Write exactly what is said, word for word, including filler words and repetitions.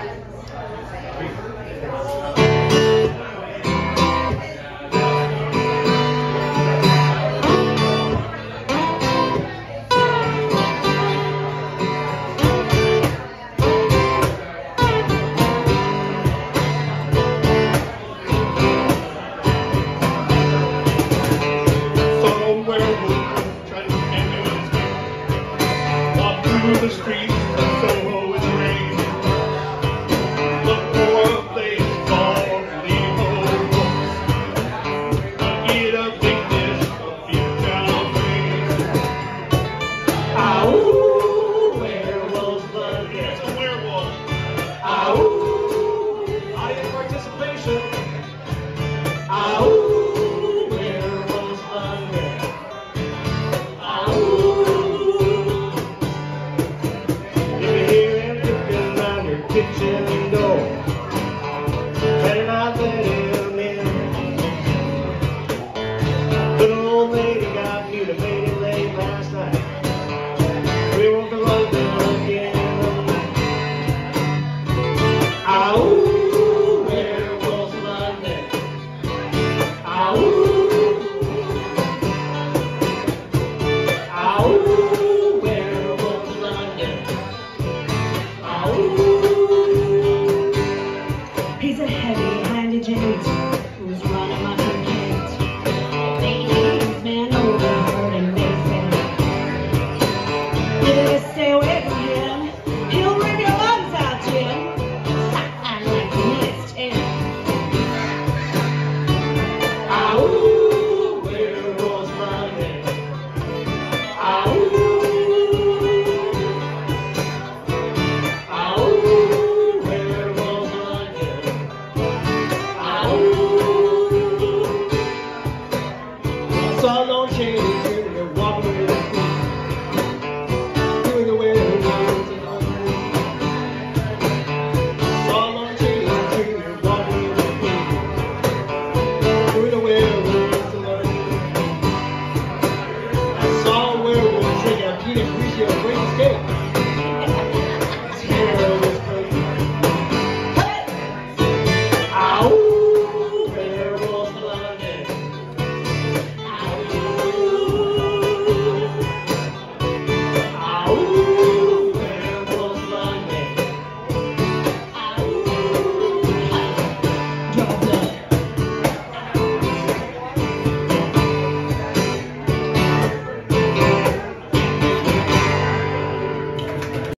The streets of Soho in the rain. Look for a place called the Werewolves. I get a big dish of beef chow Ow, Werewolves of London. It's a werewolf. Ow, audience participation. Ow, Werewolves of London. Ow. Kitchen